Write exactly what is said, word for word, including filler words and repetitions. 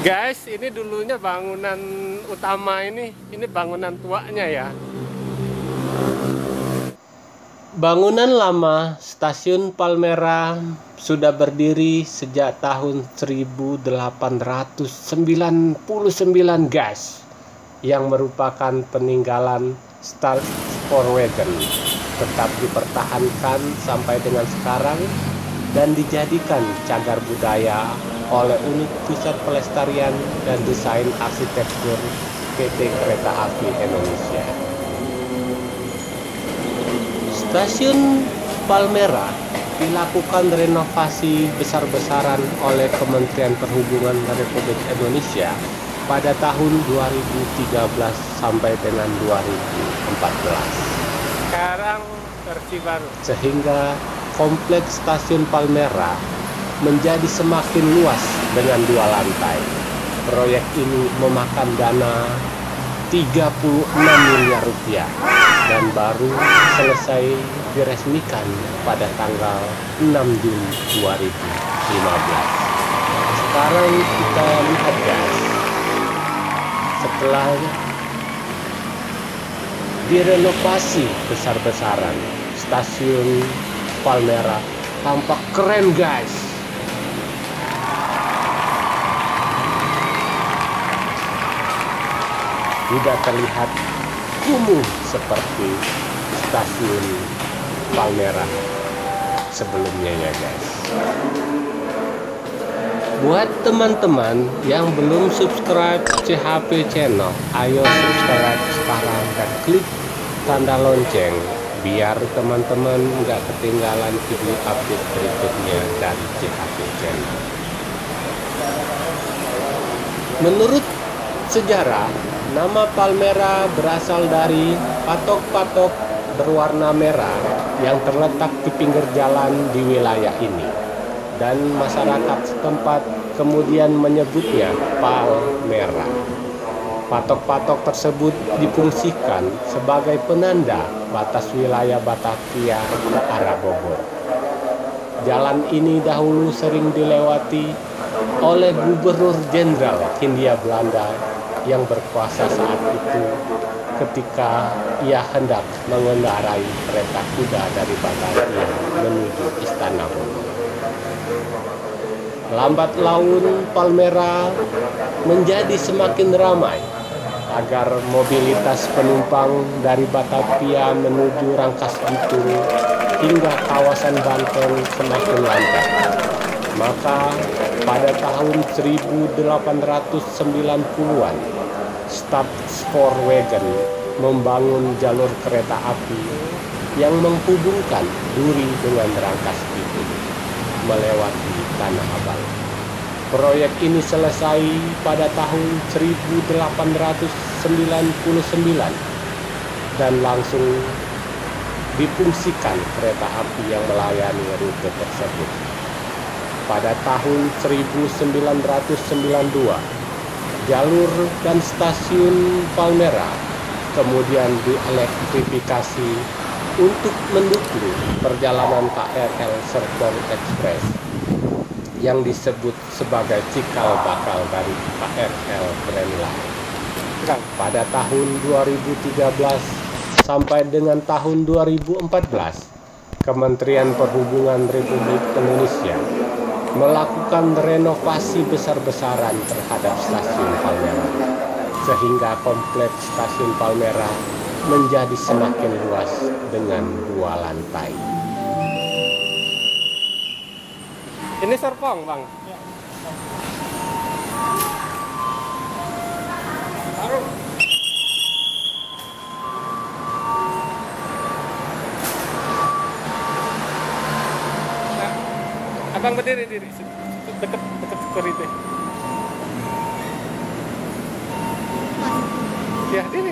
Guys, ini dulunya bangunan utama ini, ini bangunan tuanya ya. Bangunan lama Stasiun Palmera sudah berdiri sejak tahun seribu delapan ratus sembilan puluh sembilan, guys, yang merupakan peninggalan Staatssporwagen, tetap dipertahankan sampai dengan sekarang dan dijadikan cagar budaya oleh Unit Pusat Pelestarian dan Desain Arsitektur P T Kereta Api Indonesia. Stasiun Palmera dilakukan renovasi besar-besaran oleh Kementerian Perhubungan Republik Indonesia pada tahun dua ribu tiga belas sampai dengan dua ribu empat belas. Sekarang versi baru. Sehingga kompleks Stasiun Palmera menjadi semakin luas dengan dua lantai. Proyek ini memakan dana tiga puluh enam miliar rupiah dan baru selesai diresmikan pada tanggal enam Juni dua ribu lima belas. Sekarang kita lihat, guys, setelah direnovasi besar-besaran, Stasiun Palmera tampak keren, guys. Tidak terlihat kumuh seperti Stasiun Palmera sebelumnya ya, guys. Buat teman-teman yang belum subscribe C H P Channel, ayo subscribe sekarang dan klik tanda lonceng biar teman-teman nggak ketinggalan video update berikutnya dari C H P Channel. Menurut sejarah, nama Palmera berasal dari patok-patok berwarna merah yang terletak di pinggir jalan di wilayah ini, dan masyarakat setempat kemudian menyebutnya Palmera. Patok-patok tersebut difungsikan sebagai penanda batas wilayah Batavia ke arah Bogor. Jalan ini dahulu sering dilewati oleh Gubernur Jenderal Hindia Belanda yang berkuasa saat itu ketika ia hendak mengendarai kereta kuda dari Batavia menuju Istana Bogor. Lambat laun Palmera menjadi semakin ramai agar mobilitas penumpang dari Batavia menuju Rangkas Bitung hingga kawasan Banten semakin lancar. Maka pada tahun seribu delapan ratus sembilan puluhan, Staatssporwagen membangun jalur kereta api yang menghubungkan Duri dengan Rangkas Bitung melewati Tanah Abang. Proyek ini selesai pada tahun seribu delapan ratus sembilan puluh sembilan dan langsung difungsikan kereta api yang melayani rute tersebut. Pada tahun seribu sembilan ratus sembilan puluh dua, jalur dan stasiun Palmera kemudian dielektrifikasi untuk mendukung perjalanan K R L Serpong Express yang disebut sebagai cikal bakal dari K R L Grand Line. Pada tahun dua ribu tiga belas sampai dengan tahun dua ribu empat belas, Kementerian Perhubungan Republik Indonesia melakukan renovasi besar-besaran terhadap Stasiun Palmera, sehingga kompleks Stasiun Palmera menjadi semakin luas dengan dua lantai. Ini Serpong, Bang. Ya. Baru. Nah, abang berdiri diri dekat dekat security. Ya, diri.